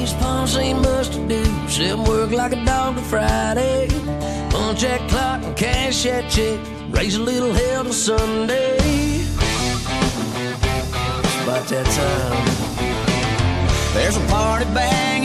These palms ain't much to do, except work like a dog to Friday. Punch that clock and cash that check, raise a little hell till Sunday. It's about that time. There's a party back